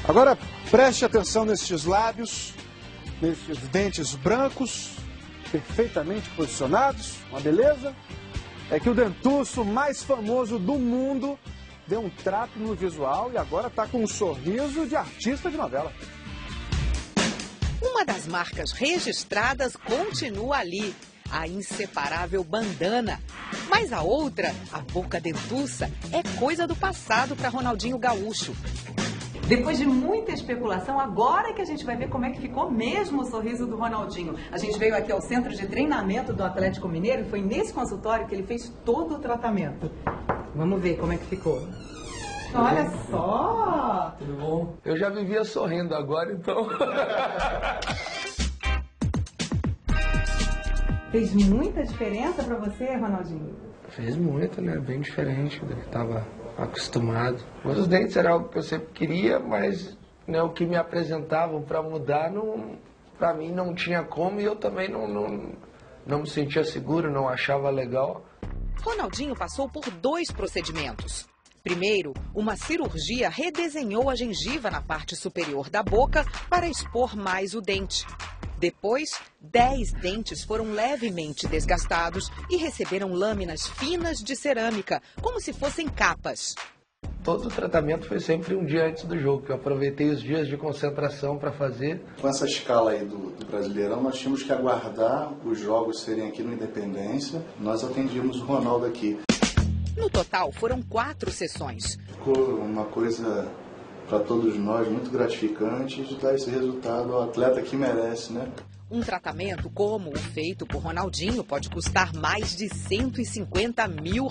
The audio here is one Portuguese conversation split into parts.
Agora preste atenção nestes lábios, nestes dentes brancos, perfeitamente posicionados, uma beleza. É que o dentuço mais famoso do mundo deu um trato no visual e agora está com um sorriso de artista de novela. Uma das marcas registradas continua ali, a inseparável bandana. Mas a outra, a boca dentuça, é coisa do passado para Ronaldinho Gaúcho. Depois de muita especulação, agora é que a gente vai ver como é que ficou mesmo o sorriso do Ronaldinho. A gente veio aqui ao centro de treinamento do Atlético Mineiro e foi nesse consultório que ele fez todo o tratamento. Vamos ver como é que ficou. Olha só! Tudo bom? Eu já vivia sorrindo agora, então... Fez muita diferença pra você, Ronaldinho? Fez muito, né? Bem diferente do que estava acostumado. Os dentes era algo que eu sempre queria, mas né, o que me apresentavam para mudar, para mim não tinha como e eu também não me sentia seguro, não achava legal. Ronaldinho passou por 2 procedimentos. Primeiro, uma cirurgia redesenhou a gengiva na parte superior da boca para expor mais o dente. Depois, 10 dentes foram levemente desgastados e receberam lâminas finas de cerâmica, como se fossem capas. Todo o tratamento foi sempre um dia antes do jogo, que eu aproveitei os dias de concentração para fazer. Com essa escala aí do Brasileirão, nós tínhamos que aguardar os jogos serem aqui no Independência. Nós atendíamos o Ronaldo aqui. No total, foram 4 sessões. Ficou uma coisa para todos nós muito gratificante de dar esse resultado ao atleta que merece, né? Um tratamento como o feito por Ronaldinho pode custar mais de R$150 mil.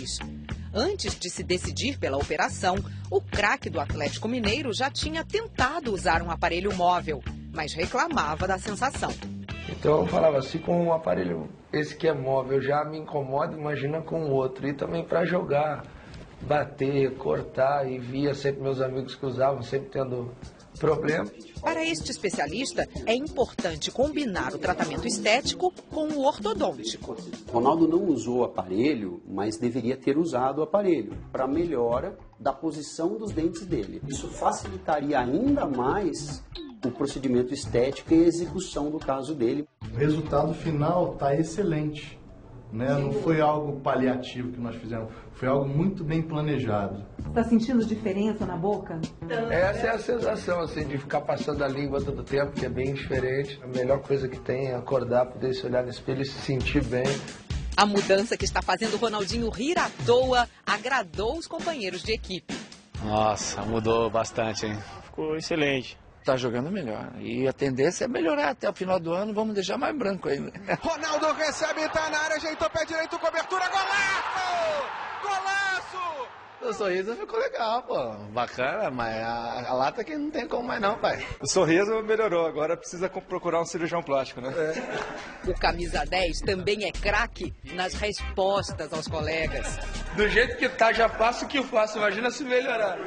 Antes de se decidir pela operação, o craque do Atlético Mineiro já tinha tentado usar um aparelho móvel, mas reclamava da sensação. Então eu falava assim, com um aparelho esse que é móvel já me incomoda, imagina com o outro. E também para jogar, bater, cortar, e via sempre meus amigos que usavam, sempre tendo problema. Para este especialista, é importante combinar o tratamento estético com o ortodôntico. Ronaldo não usou o aparelho, mas deveria ter usado o aparelho para melhora da posição dos dentes dele. Isso facilitaria ainda mais o procedimento estético e a execução do caso dele. O resultado final está excelente, né? Não foi algo paliativo que nós fizemos, foi algo muito bem planejado. Está sentindo diferença na boca? Essa é a sensação, assim, de ficar passando a língua todo tempo, que é bem diferente. A melhor coisa que tem é acordar, poder se olhar no espelho e se sentir bem. A mudança que está fazendo o Ronaldinho rir à toa agradou os companheiros de equipe. Nossa, mudou bastante, hein? Ficou excelente. Tá jogando melhor. E a tendência é melhorar até o final do ano, vamos deixar mais branco ainda. Ronaldo recebe, tá na área, ajeitou pé direito, cobertura, golaço! Golaço! O sorriso ficou legal, pô. Bacana, mas a lata que não tem como mais não, pai. O sorriso melhorou, agora precisa procurar um cirurgião plástico, né? O camisa 10 também é craque nas respostas aos colegas. Do jeito que tá, já faço o que eu faço, imagina se melhorar.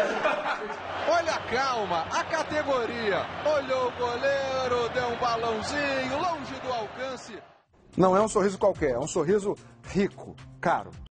Olha a calma, a categoria. Olhou o goleiro, deu um balãozinho, longe do alcance. Não é um sorriso qualquer, é um sorriso rico, caro.